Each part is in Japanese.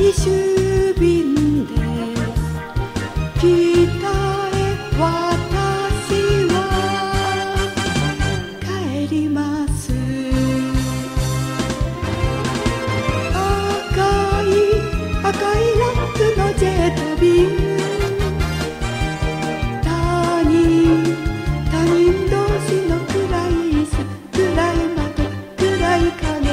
最終便で北へ私は帰ります。赤いランプのジェットビーム、他人同士の暗い椅子、暗い窓、暗い影、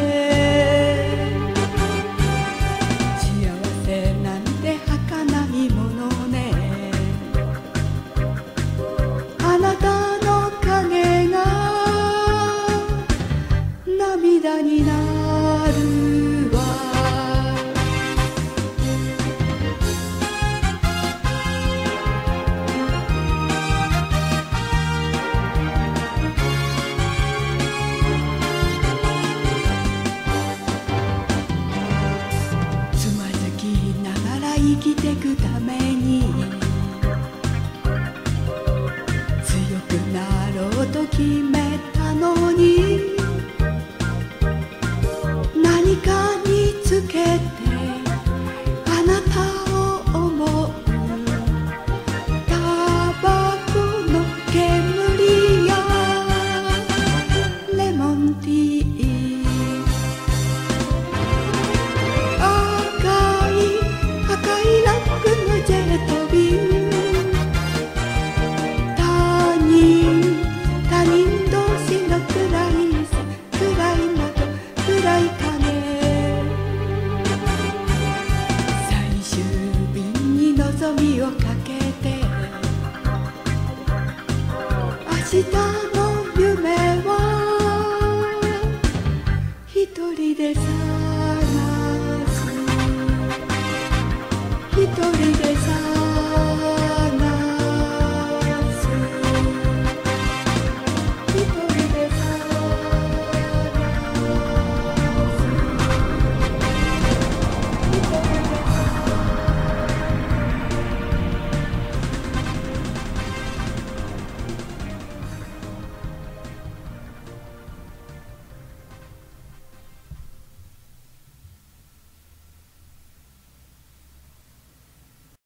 幸せなんて儚いものね。あなたの影が涙になるわ。生きてくために強くなろうと決めたのに、何かにつけてあなたを思うタバコの煙やレモンティー、赤いランプのジェットビーム、他人同士の暗い椅子、暗い窓、暗い影、最終便に望みをかけて、明日の夢は一人でさ